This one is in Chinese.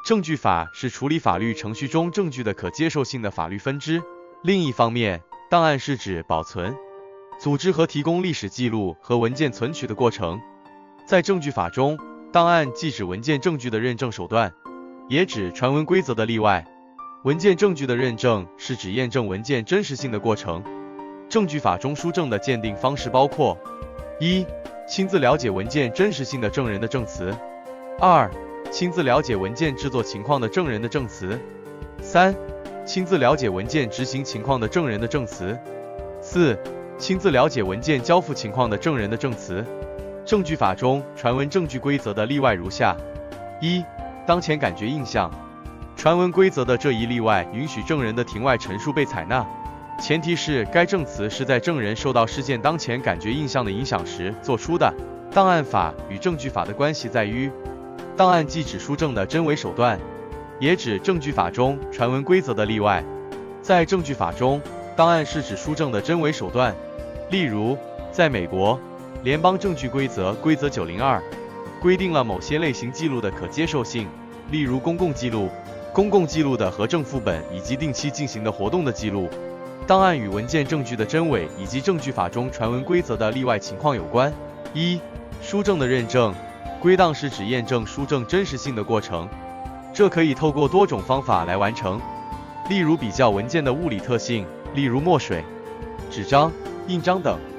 证据法是处理法律程序中证据的可接受性的法律分支。另一方面，档案是指保存、组织和提供历史记录和文件存取的过程。在证据法中，档案既指文件证据的认证手段，也指传闻规则的例外。文件证据的认证是指验证文件真实性的过程。证据法中书证的鉴定方式包括：一、亲自了解文件真实性的证人的证词；二、亲自了解文件制作情况的证人的证词；三、亲自了解文件执行情况的证人的证词；四、亲自了解文件交付情况的证人的证词。证据法中传闻证据规则的例外如下：一、当前感觉印象。传闻规则的这一例外允许证人的庭外陈述被采纳，前提是该证词是在证人受到事件当前感觉印象的影响时做出的。档案法与证据法的关系在于，档案既指书证的真伪手段，也指证据法中传闻规则的例外。在证据法中，档案是指书证的真伪手段。例如，在美国，联邦证据规则规则902规定了某些类型记录的可接受性，例如公共记录、公共记录的核证副本以及定期进行的活动的记录。档案与文件证据的真伪以及证据法中传闻规则的例外情况有关。一、书证的认证。归档是指验证书证真实性的过程，这可以透过多种方法来完成，例如比较文件的物理特性，例如墨水、纸张、印章等。